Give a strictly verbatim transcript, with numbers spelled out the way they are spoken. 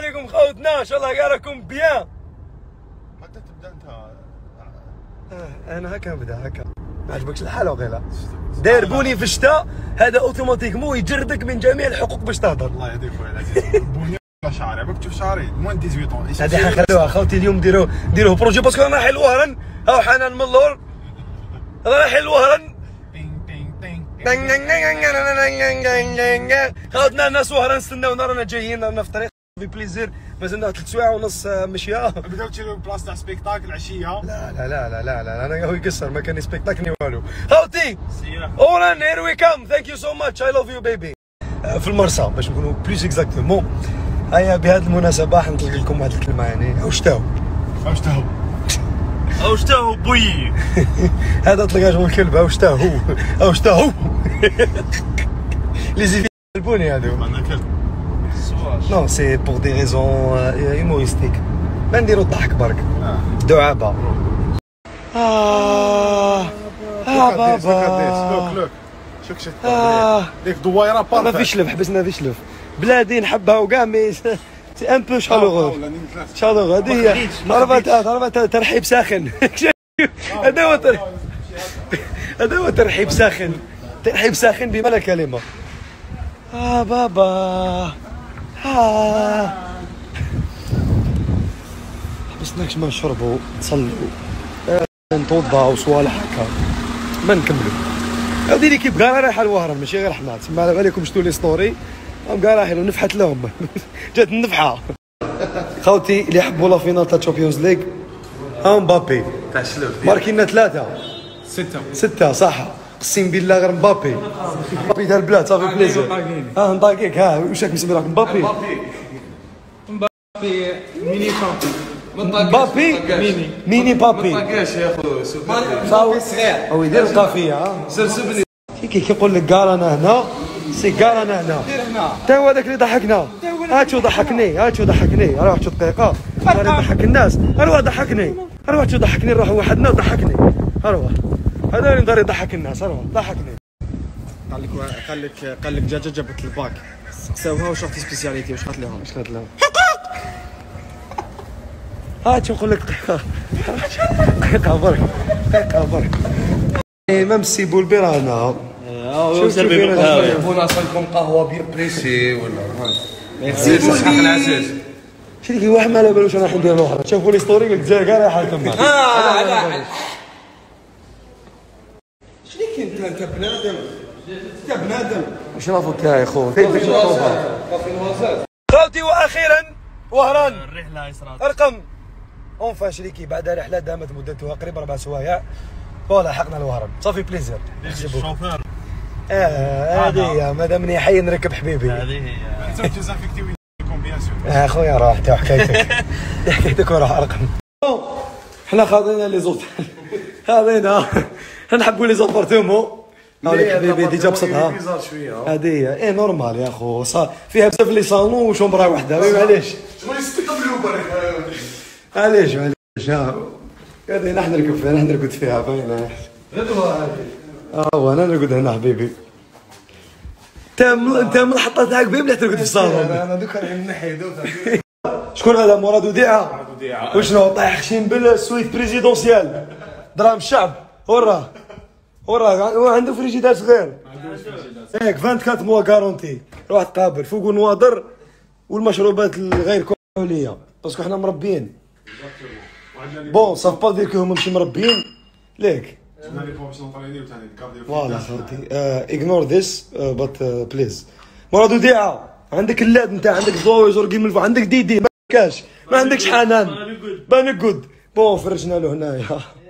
عليكم خوتنا، ان شاء الله كاع راكم بيان. متى تبدا انت؟ آه انا هكا نبدا هكا. ما عجبكش الحال وغيلا داير بوني في الشتاء، هذا اوتوماتيكمون يجردك من جميع الحقوق باش تهضر. الله يهديك خويا العزيز. بوني ولا شعري؟ عباك تشوف شعري موان ثمانية عشر. هذه حنخلوها خوتي اليوم. ديروا ديروه بروجي باسكو انا رايح الوهران. هاو حنان من اللور رايح الوهران. خوتنا الناس وهران نستناونا، رانا جايين، رانا في الطريق في بليزير. مازلنا ثلاث سوايع ونص مشيه. بداو تشريو بلاصه تاع سبيكتاكل عشيه. لا لا لا لا لا لا انا هو يقصر، ما كان سبيكتاكل والو. خوتي اوران هير وي كام. ثانك يو سو ماتش. اي لاف يو بيبي. في المرسى باش نكونوا بلوس اكزاكتومون. هيا بهذه المناسبه حنطلق لكم واحد الكلمه يعني واش تاهو واش تاهو واش تاهو بوي. هذا طلقاج الكلب. واش تاهو واش تاهو لي زيفي البوني هذو. انا كلب نو سي بور دي ريزون هيوموريستيك. ما نديرو الضحك برك. دعابه. اه اه بابا. لوك لوك شوك شت ديك دويره بارفيت. ما فيش لف، حبسنا فيش لف. بلادي نحبها وكاع مي سي ان بو شالوغو. شالوغو هذه هي. ضربت ضربت ترحيب ساخن. هذا هو هذا هو ترحيب ساخن. ترحيب ساخن بمعنى الكلمه. اه بابا. اه حبسناكش ما نشربوا نصلوا نتوضاو صوالح هكا ما نكملوا. هذه اللي كيف كاع رايحه الوهران ماشي غير حنا. تسمى على بالكم شتو لي ستوري هم كاع رايحين ونفحت لهم. جات النفحه. خوتي اللي يحبوا لا فينال تاع تشامبيونز ليغ ها مبابي تاع الشلوف ماركينا ثلاثه ستة ستة صح. قسم بالله غير مبابي. مبابي تاع البلاد صافي بليزير. ها نطاقيك. ها واش راك مسمي راك مبابي؟ مبابي ميني بابي. مبابي ميني ميني بابي. ما طاقاش يا خو صافي صغير هو يدير القافيه. ها سرسبني كي كيقول لك كاع رانا هنا سي كاع رانا هنا. تا هو هذاك اللي ضحكنا. هات شو ضحكني هات شو ضحكني. روح شو دقيقه ضحك الناس. روح ضحكني روح شو ضحكني. روح وحدنا ضحكني. روح هذا اللي دار يضحك الناس. روح ضحكني. قال لك قال لك قال لك دجاجه جابت الباك. سقساوها واش راح سبيسياليتي واش قالت لهم؟ واش قالت لهم؟ هات شو نقول لك. دقيقه دقيقه برك دقيقه برك. ميم سي بولبي رانا شوف سير بونا صلكم قهوه بير بريسي ولا ميرسي صحة العزيز. شريكي واحد ما على بالوش انا راح ندير الاخرى. شافوا لي ستوري قلت الجزائر كاع رايحه تما. اه لا شريكي انت انت بنادم انت بنادم. واش رافوك يا خو تيدك خوتي. واخيرا وهران الرحلة يسرات ارقم اونفا شريكي بعد رحله دامت مدتها قريب اربع سوايع فوالا حقنا الوهران صافي بليزير. الشوفير اه هذه هي مادامني حي نركب حبيبي. هذه هي. انتم ديزانفيكتيو لكم بيان سور. اه خويا روح تا حكايتك حكايتك وروح ارقم. حنا خاضينا لي زوط خاضينا نحبوا لي زابارتومون. هاوليك حبيبي ديجا بسطها. هذه هي اي نورمال يا خو فيها بزاف لي صالون وشومبرا وحده. معليش شغل يستقبلوا برك. معليش معليش. هذه نحن نركب فيها نحن نرقد فيها باينه. غدوه هذه. اه انا نرقد هنا حبيبي. انت انت من الحطه تاعك بين بلا ترقد في الصالون. انا دوك نحي دوك. شكون هذا؟ مراد وديعه. مراد وديعه. وشنو طايح خشين بالسويت بريزيدونسيال دراهم الشعب. وراه وراه هو عنده فريجيدار صغير. ياك أربعة وعشرين موا كارونتي. روح تقابل فوق النواضر والمشروبات الغير كحوليه باسكو حنا مربيين. بون صاف با دير كو هما ماشي مربيين ليك. جبنا لي باش نطرينيو ثاني الكارديو. فوالا خوتي اغنور ذيس بات بليز. مراد وديعه عندك اللاد نتاع عندك ضوي زرقي من الفوق عندك ديدي ما كاش ما عندكش حنان بانك جود. بون فرجنا له هنايا.